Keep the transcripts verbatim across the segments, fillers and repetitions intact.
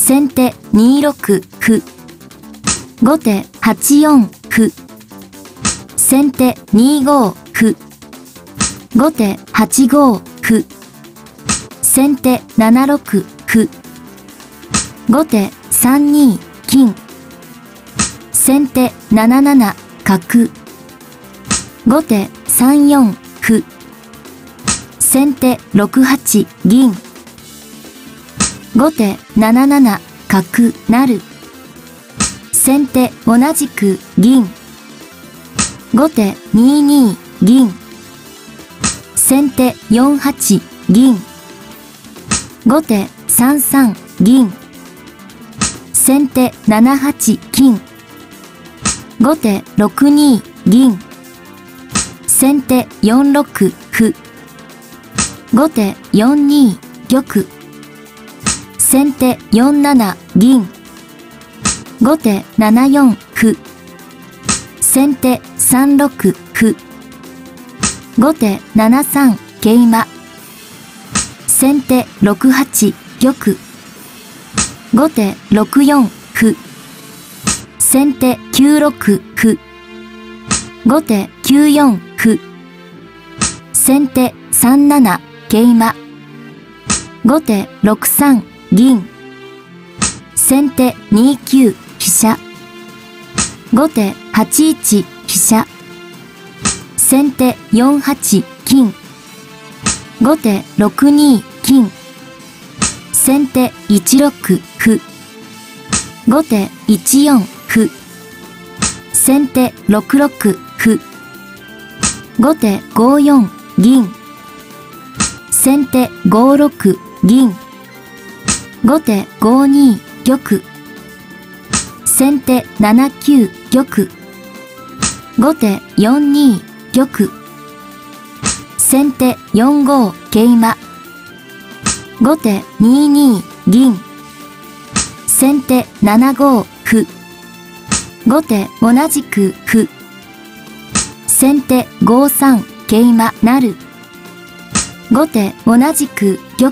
先手にろく歩。後手はちよん歩。先手にご歩。後手はちご歩。先手ななろく歩。後手さんに金。先手なななな角。後手さんよん歩。先手ろくはち銀。後手なななな角成。先手同じく銀。後手にに銀。先手よんはち銀。後手さんさん銀。先手ななはち金。後手ろくに銀。先手よんろく歩。後手よんに玉。先手よんなな銀。後手ななよん歩。先手さんろく歩。後手ななさん桂馬。先手ろくはち玉。後手ろくよん歩。先手きゅうろく歩。後手きゅうよん歩。先手さんなな桂馬。後手ろくさん銀。先手にきゅう飛車。後手はちいち飛車。先手よんはち金。後手ろくに金。先手いちろく歩。後手いちよん歩。先手ろくろく歩。後手ごよん銀。先手ごろく銀。後手ごに玉。先手ななきゅう玉。後手よんに玉。先手よんご桂馬。後手にに銀。先手ななご歩。後手同じく歩。先手ごさん桂馬成。後手同じく玉。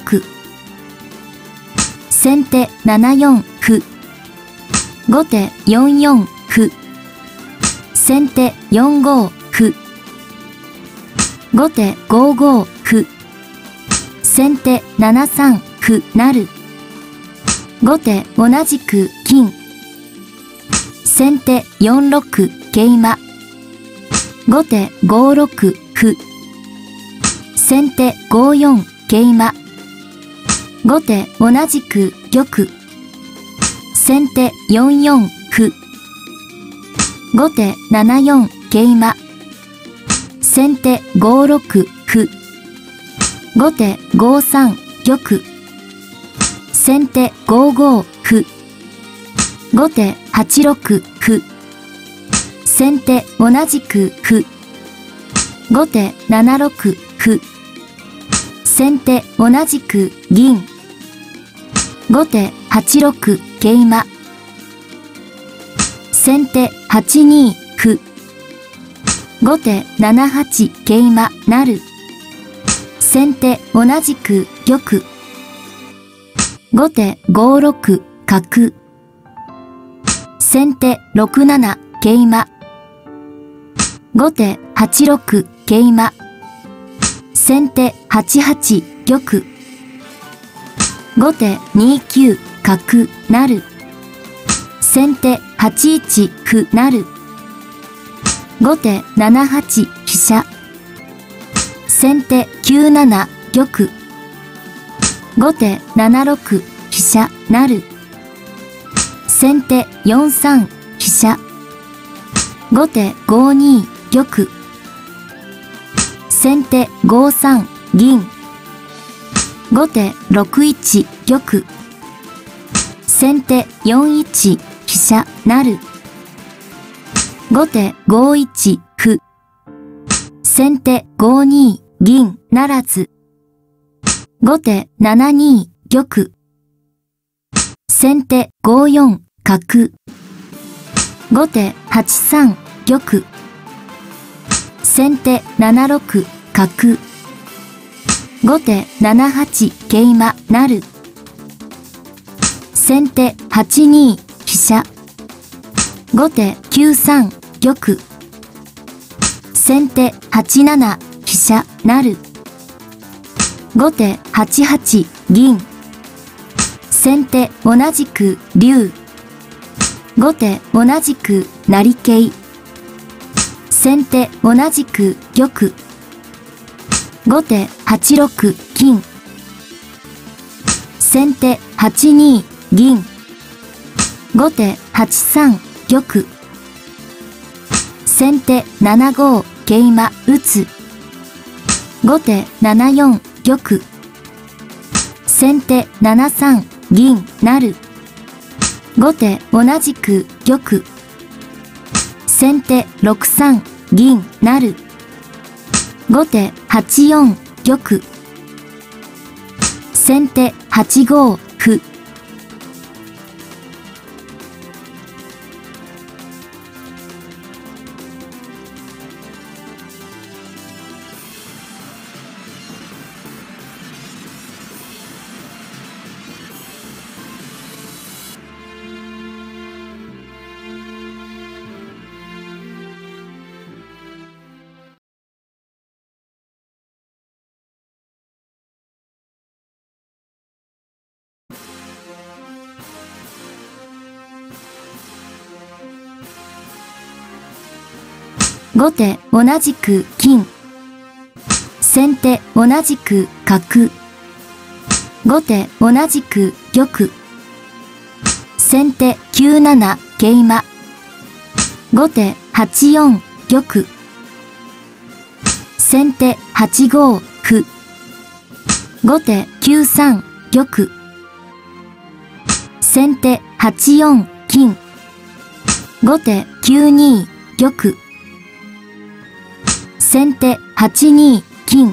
先手ななよん歩。後手よんよん歩。先手よんご歩。後手ごご歩。先手ななさん歩成。後手同じく金。先手よんろく桂馬。後手ごろく歩。先手ごよん桂馬。後手同じく玉。先手よんよん歩。後手ななよん桂馬。先手ごろく歩。後手ごさん玉。先手ごご歩。後手はちろく歩。先手同じく歩。後手ななろく歩。先手同じく銀。後手はちろく桂馬。先手はちに歩。後手ななはち桂馬成。先手同じく玉。後手ごろく角。先手ろくなな桂馬。後手はちろく桂馬。先手はちはち玉。後手にきゅう角成。先手はちいち歩成。後手ななはち飛車。先手きゅうなな玉。後手ななろく飛車成。先手よんさん飛車。後手ごに玉。先手ごさん銀。後手ろくいち玉。先手よんいち飛車成。後手ごいち歩。先手ごに銀ならず。後手ななに玉。先手ごよん角。後手はちさん玉。先手ななろく角。後手ななはち桂馬成。 先手はちに飛車。後手きゅうさん玉。先手はちなな飛車成。後手はちはち銀。先手同じく竜。後手同じく成桂。先手同じく玉。後手はちろく金。先手はちに銀。後手はちさん玉。先手ななご桂馬打つ。後手ななよん玉。先手ななさん銀成。後手同じく玉。先手ろくさん銀成。後手はちよん玉。先手はちご歩。後手同じく金。先手同じく角。後手同じく玉。先手きゅうなな桂馬。後手はちよん玉。先手はちご歩。後手きゅうさん玉。先手はちよん金。後手きゅうに玉。先手はちに金。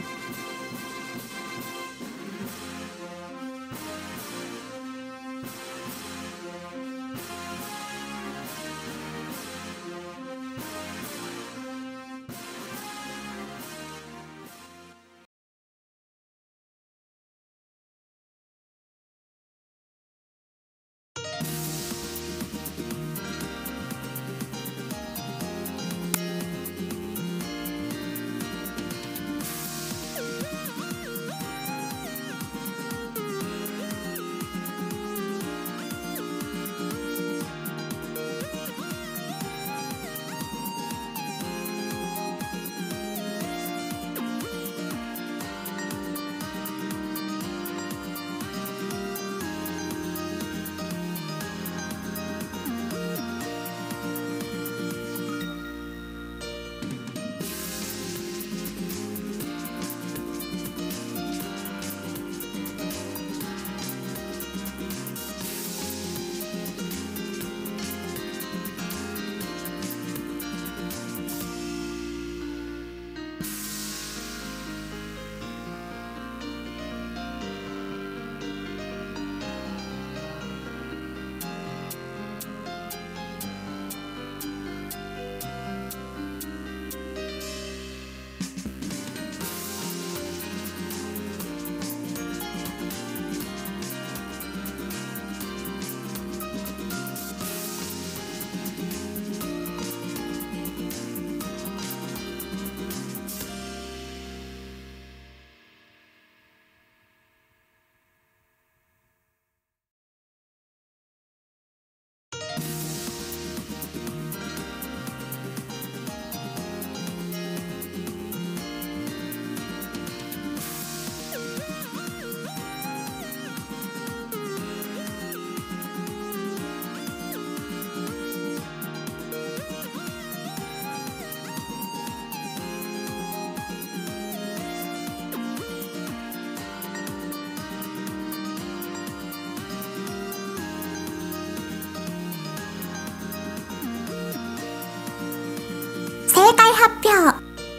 正解発表。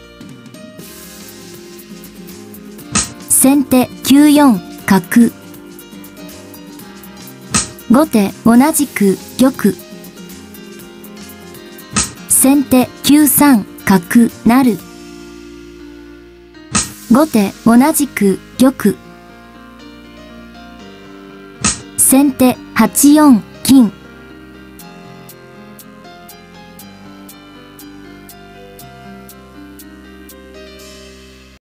先手きゅうよん角。後手同じく玉。先手きゅうさん角成。後手同じく玉。 先手はちよん金。